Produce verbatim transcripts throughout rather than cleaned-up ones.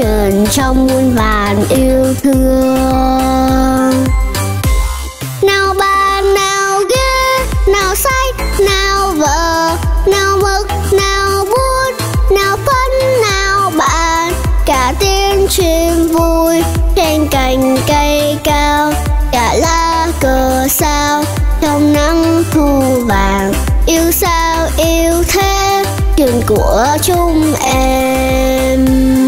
trần trong muôn vàn yêu thương. Nào bàn, nào ghế, nào sách, nào vở, nào mực, nào bút, nào phấn, nào bàn, cả tiếng chim vui trên cành cây cao, cả lá cờ sao trong nắng thu vàng. Yêu sao yêu thế chuyện của chúng em.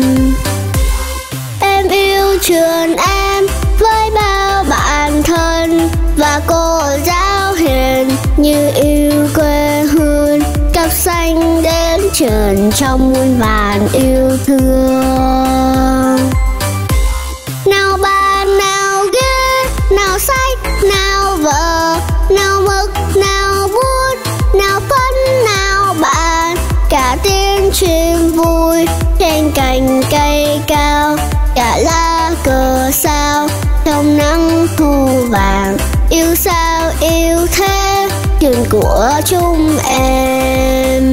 Em yêu trường em với bao bạn thân và cô giáo hiền như yêu quê hương. Cặp xanh đến trường trong muôn vàn yêu thương. Nào bàn, nào ghế, nào sách, nào vở, nào mực, nào bút, nào phấn, nào bàn, cả tiếng chim vui trên cành cây cao, cả lá cờ sao trong nắng thu vàng. Yêu sao yêu thế chuyện của chúng em.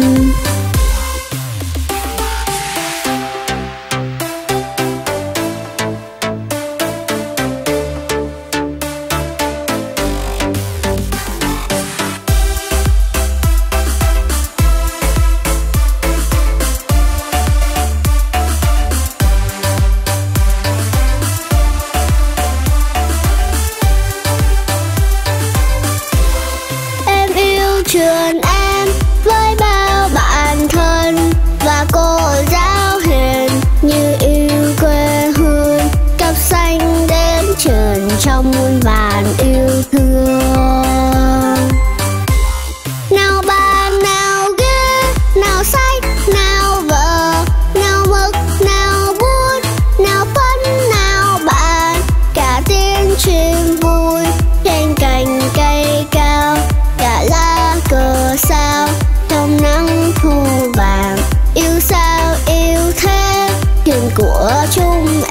Trường em với bao bạn thân và cô giáo hiền như yêu quê hương. Cặp xanh đến trường trong muôn vàn yêu thương. Nào bàn, nào ghế, nào sách, nào vở, nào mực, nào bút, nào phấn, nào bàn, cả tiếng chim vui trên cành cây cao, cả lá cờ sao trong nắng thu vàng. Yêu sao yêu thế chuyện của chúng